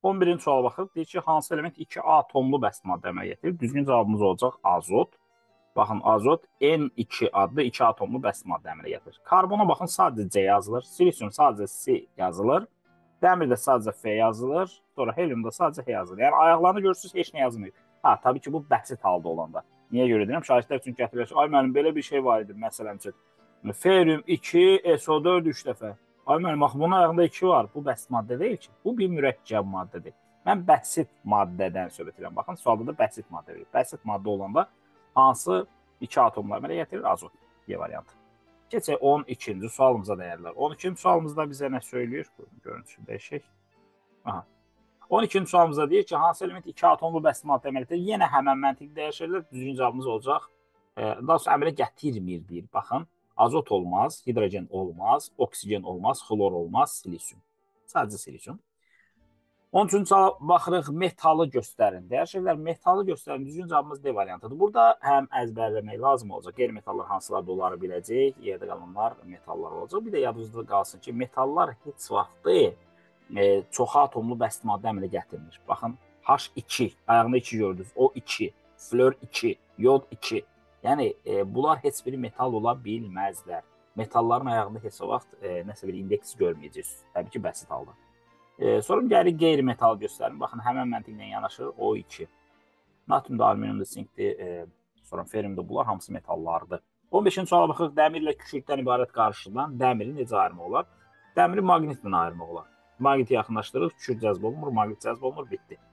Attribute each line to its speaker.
Speaker 1: 11-ci suala baxırıq. Deyir ki, hansı element 2 atomlu bəsit maddə əmələ gətirir? Düzgün cavabımız olacaq azot. Baxın, azot N2 adlı 2 atomlu bəsit maddə əmələ gətirir. Karbona baxın, sadəcə C yazılır. Silisium sadəcə C yazılır. Dəmir də sadəcə F yazılır. Sonra helium da sadəcə H yazılır. Yəni, ayaqlarını görürsünüz, heç nə yazılmır. Ha, tabii ki, bu bəsit halda olanda. Niyə görə deyirəm? Şahidlər üçün gətirir. Ay müəllim, belə bir şey var idi, məsələn üçün. Ferium 2, SO4 3 dəfə. Ay müəllim, bax, bunun ayağında 2 var. Bu bəsit maddə deyil ki. Bu bir mürəkkəb maddədir. Mən bəsit maddədən söhbət edirəm. Baxın, sualda da bəsit maddə verir. Bəsit maddə olanda hansı 2 atomlar əmələ gətirir? Azot. Y variantı. Keçək 12-ci sualımıza dəyərlər. 12-ci sualımızda bizə nə söylüyor? Görüntüsü dəyişək. Aha. 12-ci sualımızda deyir ki, hansı element 2 atomlu bəsit maddə əmələ gətirir? Yenə həmən məntiq dəyişirlər. Düzgün cavabımız olacaq. Daha sonra əmələ gətirmir deyir. Baxın, azot olmaz, hidrogen olmaz, oksigen olmaz, xlor olmaz, silisium. Sadəcə silisium. 13-cü suala baxırıq, metalı göstərin. Dəyişirlər, metalı göstərin. Düzgün cavabımız D variantıdır. Burada həm əzbərləmək lazım olacaq. Qeyri-metallar hansılar da onları biləcək. Yerdə qalanlar metallar olacaq. Bir də yadınızda qalsın ki, metallar heç vaxtı çox atomlu bəsit maddə əmələ gətirmir. Baxın, H2, ayağında 2 gördünüz. O2, flor 2, yod 2. Yəni, bunlar heç biri metal ola bilməzlər. Metalların ayağında heç vaxt nəsə bir indeks görməyəcəksiniz. Təbii ki, bəsit halda. Sonra gəlir qeyri-metal göstərin. Baxın, həmən məntiqlə yanaşır. O2. Natriumda, alüminiumda, sinkdir, sonra feriumda bunlar hamısı metallardır. 15-ci suala baxırıq. Dəmirlə kükürddən ibarət qarışıqdan dəmiri necə ayırmaq olar? Dəmiri maqnitlə ayırmaq olar. Maqniti yaxınlaşdırırıq, kükürd cəzb olunmur, maqnit cəzb olunmur, bitdi.